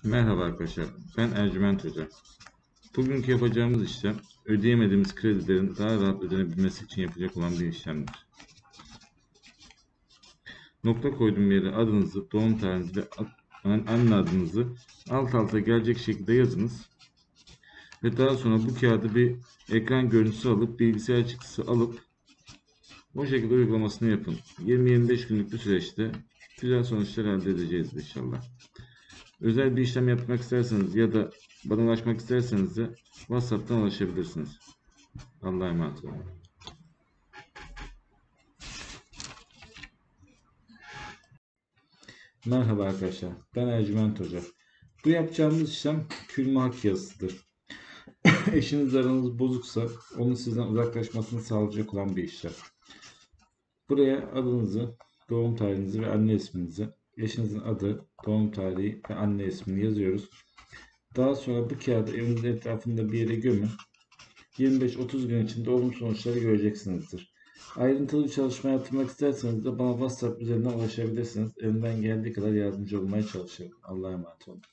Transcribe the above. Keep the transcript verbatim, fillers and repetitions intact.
Merhaba arkadaşlar, ben Ercüment Hoca. Bugünkü yapacağımız işlem, ödeyemediğimiz kredilerin daha rahat ödenebilmesi için yapacak olan bir işlemdir. Nokta koyduğum yere adınızı, doğum tarihinizi ve anne adınızı alt alta gelecek şekilde yazınız. Ve daha sonra bu kağıdı bir ekran görüntüsü alıp, bilgisayar çıktısı alıp, bu şekilde uygulamasını yapın. yirmi yirmi beş günlük bir süreçte güzel sonuçlar elde edeceğiz inşallah. Özel bir işlem yapmak isterseniz ya da bana ulaşmak isterseniz de WhatsApp'tan ulaşabilirsiniz. Allah'a emanet olun. Merhaba arkadaşlar, ben Ercüment Hoca. Bu yapacağımız işlem külme hak yazısıdır. Eşiniz aranız bozuksa onun sizden uzaklaşmasını sağlayacak olan bir işlem. Buraya adınızı, doğum tarihinizi ve anne isminizi, eşinizin adı, doğum tarihi ve anne ismini yazıyoruz. Daha sonra bu kağıdı evinizin etrafında bir yere gömün. yirmi beş otuz gün içinde olumlu sonuçları göreceksinizdir. Ayrıntılı bir çalışma yaptırmak isterseniz de bana WhatsApp üzerinden ulaşabilirsiniz. Elimden geldiği kadar yardımcı olmaya çalışırım. Allah'a emanet olun.